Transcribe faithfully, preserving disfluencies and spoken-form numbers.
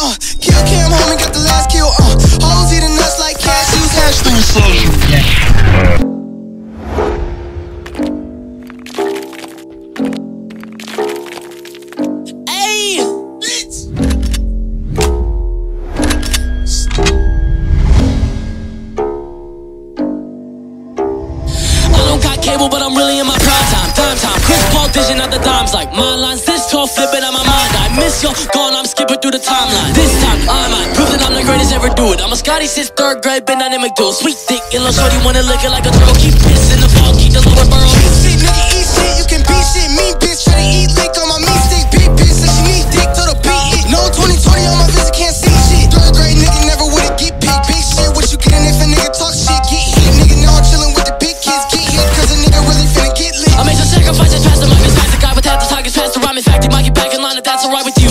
uh. Kill cam home and got the last kill, uh. Hoes eating nuts like cashews, hashtag. Cable, but I'm really in my prime time. Time time. Chris Paul dishing out the dimes like my lines. This tall flipping out my mind. I miss y'all gone. I'm skipping through the timeline. This time I'm mine. Proof that I'm the greatest ever do it. I'm a Scotty since third grade, been dynamic dude. Sweet thick, and little shorty wanna lick it like a turtle. Keep pissing the ball, keep the lower burrow. Eat shit, nigga, eat shit. You can beat shit. Mean bitch, try to eat lick on my meat stick. Big bitch, like she need dick till the beat it. No twenty twenty on my visit, can't see shit. Third grade nigga never would've get picked. Big shit, what you getting if a nigga talk shit? Get hit, nigga. Now I'm chillin' with the big kids. Get hit, cause a nigga really finna get lit. I made some sacrifices, past the mic, past the guy with half the targets, past the rhyme. In fact, he might get back in line if that's alright with you.